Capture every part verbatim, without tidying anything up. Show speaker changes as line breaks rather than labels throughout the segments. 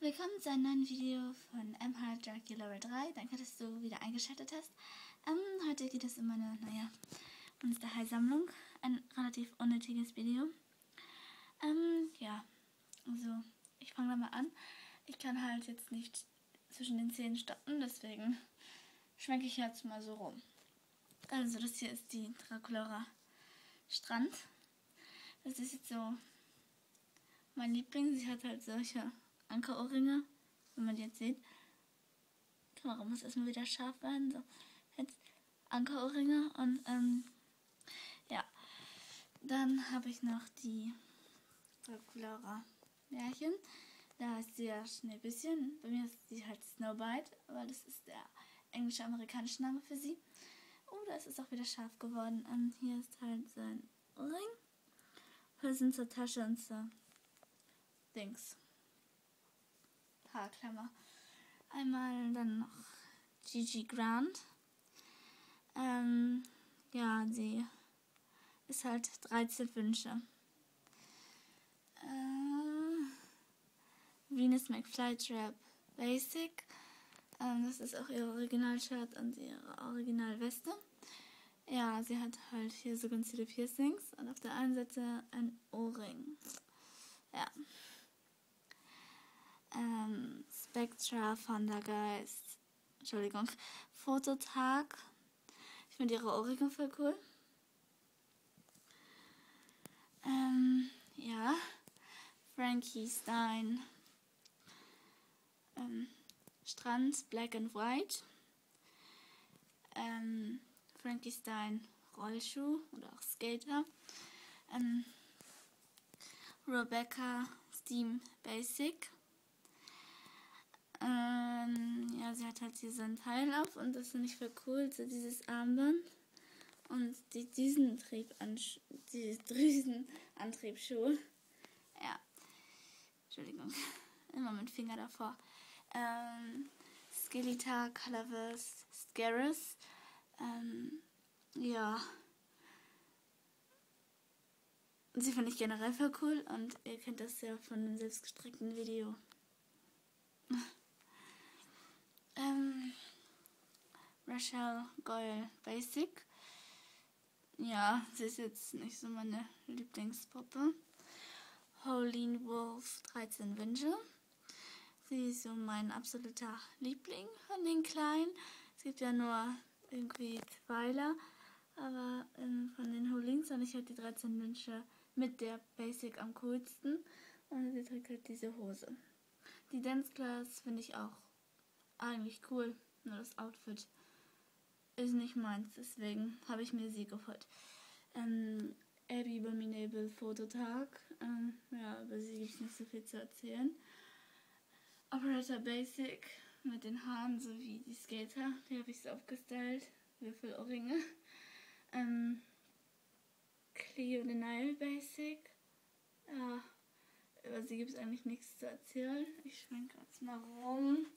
Willkommen zu einem neuen Video von M H Dracula Level drei. Danke, dass du wieder eingeschaltet hast. Ähm, heute geht es um meine, naja, Monster High Sammlung. Ein relativ unnötiges Video. Ähm, ja, also ich fange da mal an. Ich kann halt jetzt nicht zwischen den Zähnen stoppen, deswegen schwenke ich jetzt mal so rum. Also das hier ist die Draculaura Strand. Das ist jetzt so mein Liebling. Sie hat halt solche Ankerohrringe, wenn man die jetzt sieht. Die Kamera muss erstmal wieder scharf werden. So, jetzt Ankerohrringe und ähm, ja. Dann habe ich noch die Draculaura Märchen. Da ist sie ja Schneebüsschen. Bei mir ist sie halt Snowbite, aber das ist der englische-amerikanische Name für sie. Oh, da ist es auch wieder scharf geworden. Und hier ist halt sein Ring. Hülsen zur Tasche und zur Dings. Haarklammer. Einmal dann noch Gigi Grant. Ähm, ja, sie ist halt dreizehn Wünsche. Äh, Venus McFlytrap Basic. Ähm, das ist auch ihr Original-Shirt und ihre Original-Weste. Ja, sie hat halt hier so ganz viele Piercings und auf der einen Seite ein Ohrring. Ja. Ähm, Spectra von der Geist. Entschuldigung. Fototag. Ich finde ihre Ohrringe voll cool. Ähm, ja. Frankie Stein. Ähm, Strand Black and White. Ähm, Frankie Stein Rollschuh oder auch Skater. Ähm, Rebecca Steam Basic. Ähm, ja, sie hat halt hier so ein Teil auf und das finde ich voll cool, so dieses Armband und die Düsenantrieb, die Drüsenantriebsschuhe. Ja, Entschuldigung, immer mit Finger davor. Ähm, Skeletor, Colorverse, Scarus. Ähm, ja. Sie finde ich generell voll cool und ihr kennt das ja von dem selbstgestrickten Video. ähm, Rachel Goyle Basic. Ja, sie ist jetzt nicht so meine Lieblingspuppe. Holeen Wolf dreizehn Wünsche. Sie ist so mein absoluter Liebling von den Kleinen. Es gibt ja nur irgendwie Tweiler, aber ähm, von den Holeens fand ich halt die dreizehn Wünsche mit der Basic am coolsten. Und sie trägt halt diese Hose. Die Dance Class finde ich auch eigentlich cool, nur das Outfit ist nicht meins, deswegen habe ich mir sie geholt. Ähm, Abby Abominable Fototag. Ähm, ja, über sie gibt es nicht so viel zu erzählen. Operator Basic mit den Haaren sowie die Skater, die habe ich so aufgestylt. Würfelohrringe. Ähm, Cleo the Nile Basic. Ja, über sie gibt es eigentlich nichts zu erzählen. Ich schwenke jetzt mal rum.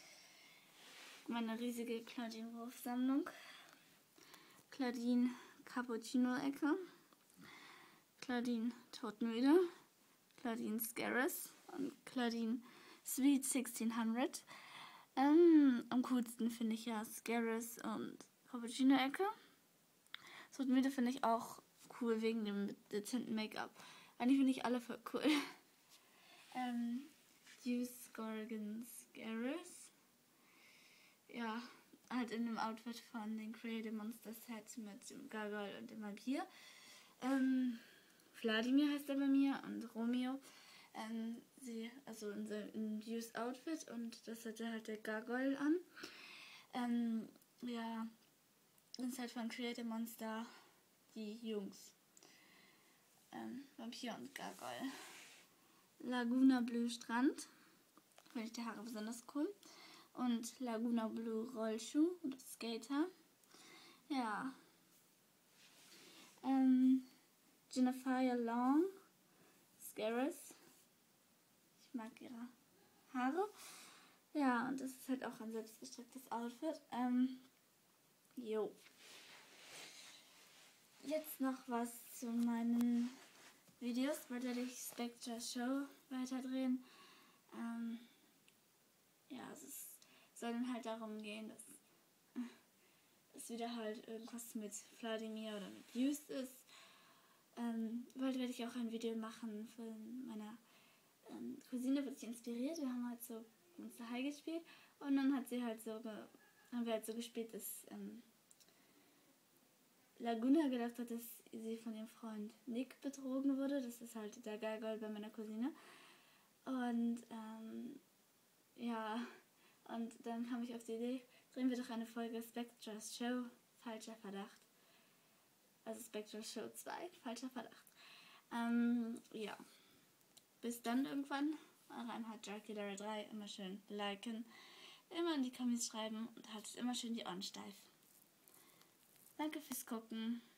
Meine riesige Claudine Wolf Sammlung. Claudine Cappuccino Ecke. Claudine Todmüde. Claudine Scarus und Claudine Sweet sechzehnhundert. Ähm, am coolsten finde ich ja Scarus und Cappuccino Ecke. Todmüde finde ich auch cool wegen dem dezenten Make-up. Eigentlich finde ich alle voll cool. ähm, Deuce Gorgon Scarus. Ja, halt in dem Outfit von den Creative Monster Set mit dem Gargoyle und dem Vampir. Ähm, Vladimir heißt er bei mir und Romeo. Ähm, sie, also in seinem Deuce Outfit und das hatte halt der Gargoyle an. Ähm, ja, das ist halt von Creative Monster die Jungs. Ähm, Vampir und Gargoyle. Laguna Blue Strand. Finde ich die Haare besonders cool. Und Laguna Blue Rollschuh und Skater. Ja. Ähm, Jennifer Long Scarus. Ich mag ihre Haare. Ja, und das ist halt auch ein selbstgestricktes Outfit. Ähm, jo. Jetzt noch was zu meinen Videos, bei der ich Spectra Show weiterdrehen. Ähm, soll dann halt darum gehen, dass es wieder halt irgendwas mit Vladimir oder mit Just ist. Ähm, bald werde ich auch ein Video machen von meiner ähm, Cousine, wurde sich inspiriert. Wir haben halt so Monster High gespielt und dann hat sie halt so, ge- haben wir halt so gespielt, dass ähm, Laguna gedacht hat, dass sie von ihrem Freund Nick betrogen wurde. Das ist halt der Gargoyle bei meiner Cousine. Und ähm, ja, und dann kam ich auf die Idee, drehen wir doch eine Folge Spectre's Show, falscher Verdacht. Also Spectre's Show zwei, falscher Verdacht. Ähm, ja. Bis dann irgendwann. Reinhard Dracula drei. Immer schön liken. Immer in die Kommis schreiben und haltet immer schön die Ohren steif. Danke fürs Gucken.